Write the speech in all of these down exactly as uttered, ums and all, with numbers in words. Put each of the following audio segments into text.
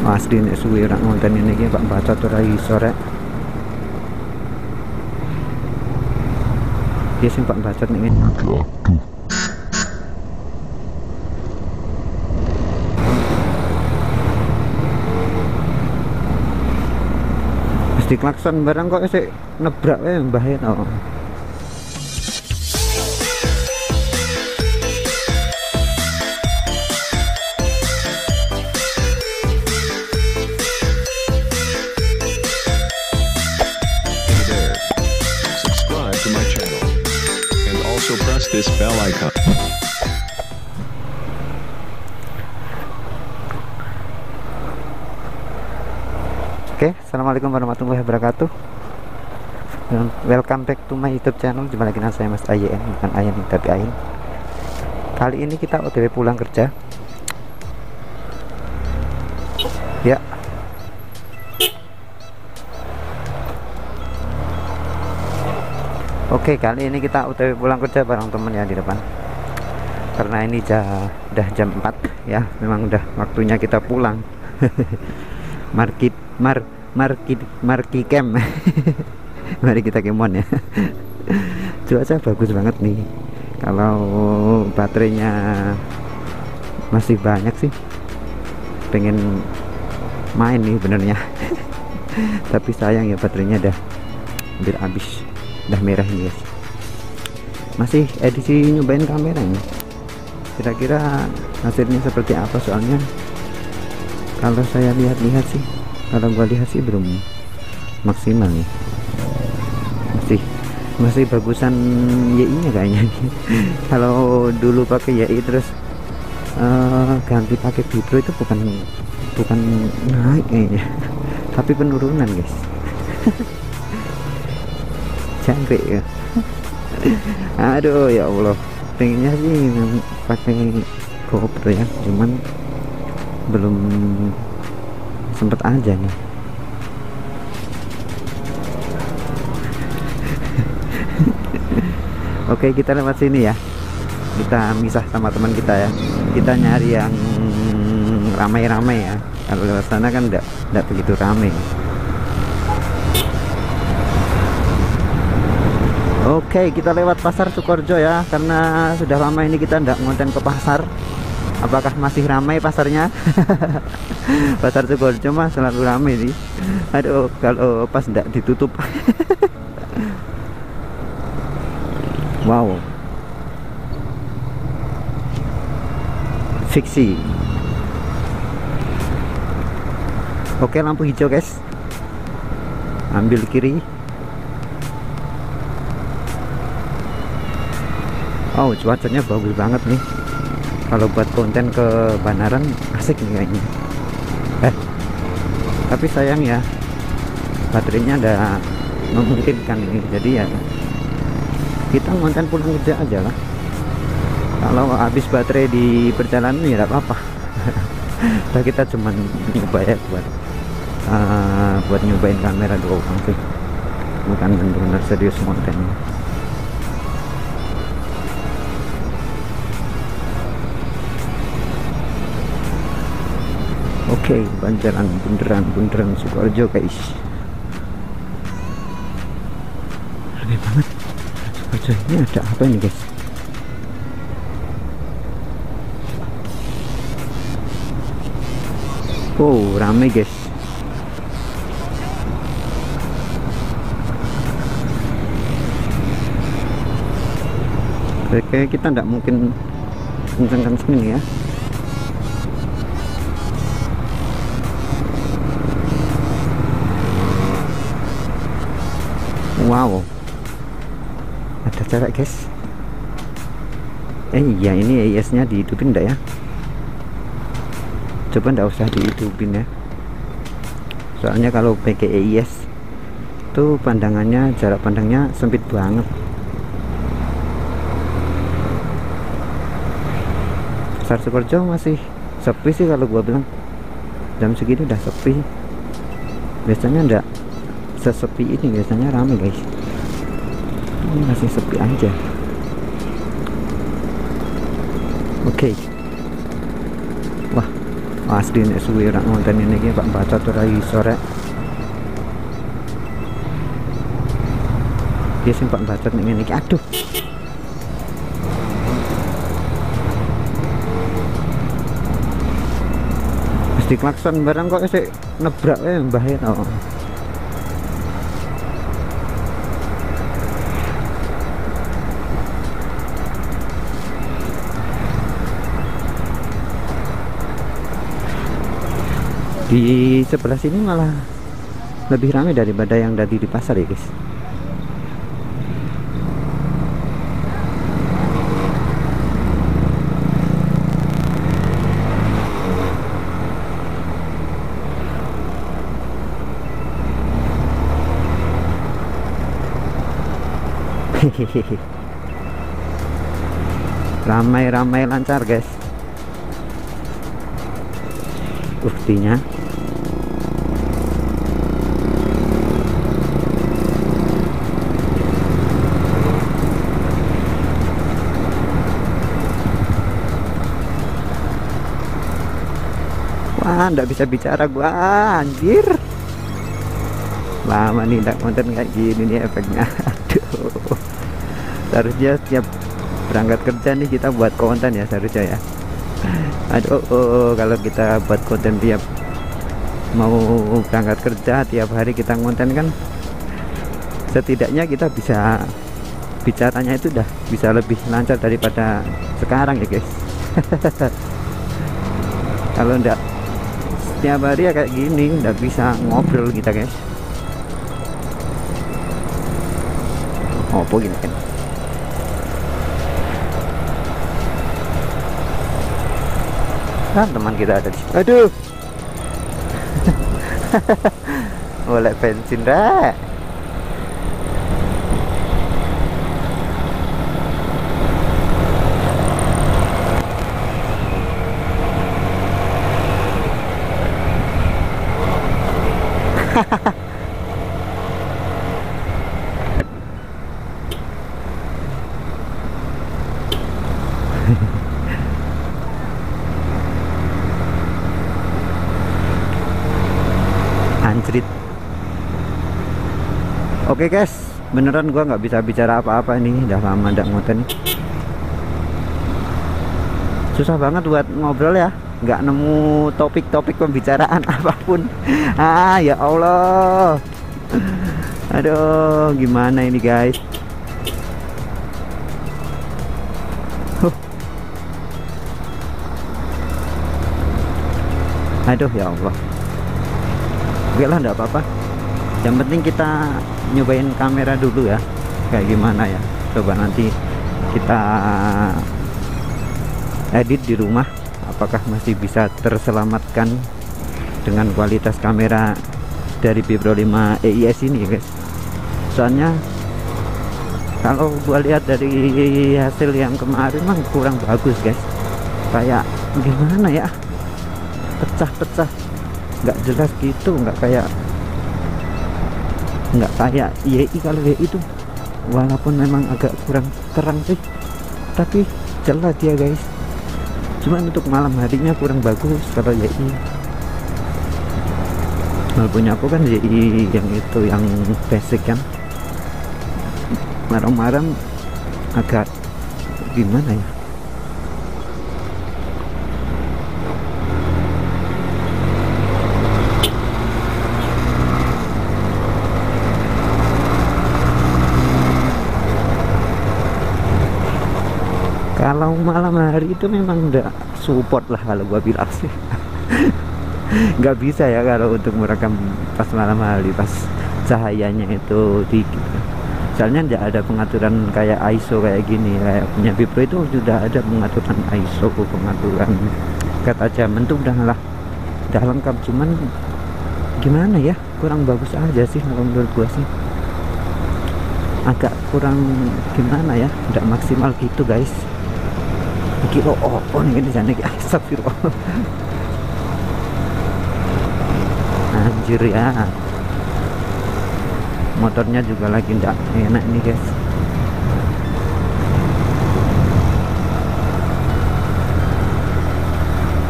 Asli nek suwi ora ngonten ini iki Pak Bacot ora iso rek. Dia sing Pak Bacot nek ngene. Aduh. Mesti klakson barang kok sik nebrak wae mbah to. Press this bell icon. Oke, assalamualaikum warahmatullahi wabarakatuh. Welcome back to my YouTube channel. Jumpa lagi dengan saya Mas Ayen, bukan Ayen tapi Ayen. Kali ini kita O T W pulang kerja. Ya. Oke, kali ini kita O T W pulang kerja bareng temen ya di depan. Karena ini jah, udah jam empat ya, memang udah waktunya kita pulang. Market mar market market camp. Mari kita kemon ya. Cuaca bagus banget nih. Kalau baterainya masih banyak sih, pengen main nih benernya. Tapi sayang ya baterainya udah hampir habis. Udah merah ini guys. Masih edisi nyobain kamera ini. Kira-kira hasilnya seperti apa, soalnya kalau saya lihat-lihat sih, kalau gua lihat sih belum maksimal nih. Masih masih bagusan Y I nya kayaknya. Kalau dulu pakai Y I terus uh, ganti pakai Vibro itu bukan bukan naik kayaknya, tapi penurunan guys. Cantik ya. Aduh ya Allah, pengennya sih pakai GoPro ya, cuman belum sempet aja nih. Oke, kita lewat sini ya, kita misah sama teman kita ya, kita nyari yang ramai-ramai ya. Kalau lewat sana kan enggak enggak begitu ramai. Oke, kita lewat pasar Sukoharjo ya, karena sudah lama ini kita ndak ngonten ke pasar. Apakah masih ramai pasarnya? Pasar Sukoharjo mah selalu ramai sih. Aduh, kalau pas ndak ditutup. Wow, fiksi. Oke, lampu hijau guys, ambil kiri. Oh, cuacanya bagus banget nih. Kalau buat konten ke Banaran asik nih kayaknya. Eh, tapi sayang ya, baterainya ada memungkinkan ini. Jadi ya kita konten pulang kerja aja lah. Kalau habis baterai di perjalanan ya tidak apa-apa. Nah, kita cuman nyoba ya buat uh, buat nyobain kamera doang sih, bukan benar-benar serius kontennya. Oke, banjaran bunderan bunderan Sukoharjo guys. Rame banget Sukoharjo ini. Ada apa ini guys? Oh, rame guys. Oke, kita nggak mungkin kencang sini ya. Wow, ada cewek guys. Eh iya, ini A I S nya dihidupin enggak ya? Coba enggak usah dihidupin ya, soalnya kalau pakai A I S tuh pandangannya, jarak pandangnya sempit banget. Pasar Sukoharjo masih sepi sih kalau gua bilang. Jam segini udah sepi. Biasanya enggak sesepi ini, biasanya ramai guys. Ini masih sepi aja. Oke. Wah, asli nek suwi ora ngonten ini iki Pak Bacot ora iso rek. Dia sing Pak Bacot nek ngene iki aduh. Mesti klakson barang kok sik nebrak wae mbah ya to. Di sebelah sini malah lebih ramai daripada yang tadi di pasar ya guys. Ramai-ramai lancar guys. Buktinya wah ndak bisa bicara gua anjir, lama nih ndak konten kayak gini nih efeknya. Aduh, seharusnya setiap berangkat kerja nih kita buat konten ya seharusnya ya. Aduh, oh, kalau kita buat konten tiap mau berangkat kerja tiap hari kita konten kan setidaknya kita bisa bicaranya itu udah bisa lebih lancar daripada sekarang ya guys. Kalau enggak setiap hari ya kayak gini enggak bisa ngobrol kita guys. Oh begini kan kan teman kita ada di sini. Aduh. Boleh bensin dah. Anjrit. Oke guys, beneran gua nggak bisa bicara apa-apa ini, udah lama nggak ngoten. Susah banget buat ngobrol ya, nggak nemu topik-topik pembicaraan apapun. Ah ya Allah, aduh gimana ini guys. Huh. Aduh ya Allah. Oke lah, enggak apa-apa, yang penting kita nyobain kamera dulu ya kayak gimana ya. Coba nanti kita edit di rumah apakah masih bisa terselamatkan dengan kualitas kamera dari Vibro lima E I S ini ya guys. Soalnya kalau gua lihat dari hasil yang kemarin memang kurang bagus guys, kayak gimana ya, pecah-pecah, nggak jelas gitu, nggak kayak nggak kayak Y I. Kalau Y I itu walaupun memang agak kurang terang sih tapi jelas dia guys, cuman untuk malam harinya kurang bagus kalau Y I. Kalau punya aku kan Y I yang itu yang basic kan, malam-malam agak gimana ya. Kalau malam hari itu memang udah support lah kalau gua bilang sih. Nggak bisa ya kalau untuk merekam pas malam hari, pas cahayanya itu dikit. Soalnya tidak ada pengaturan kayak I S O kayak gini, kayak punya Vibro itu sudah ada pengaturan I S O, pengaturan ketajaman tuh udah lah, udah lengkap. Cuman gimana ya, kurang bagus aja sih kalau menurut gua sih, agak kurang gimana ya, tidak maksimal gitu guys. Kilo opo nih di sana, astagfirullah. Anjir ya, motornya juga lagi ndak enak nih guys.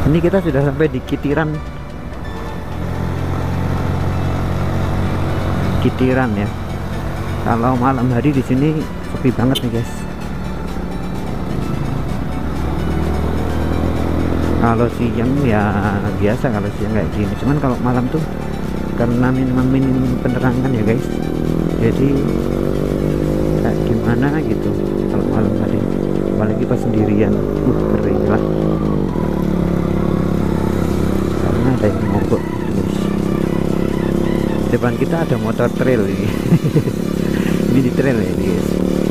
Ini kita sudah sampai di Kitiran. Kitiran ya. Kalau malam hari di sini sepi banget nih guys. Kalau siang ya biasa, kalau siang kayak gini. Cuman kalau malam tuh karena memang minim penerangan ya guys. Jadi kayak gimana gitu kalau malam hari. Apalagi pas sendirian, uh kering lah. Karena ada yang mogok gitu guys. Depan kita ada motor trail ini. Mini trail ya ini guys.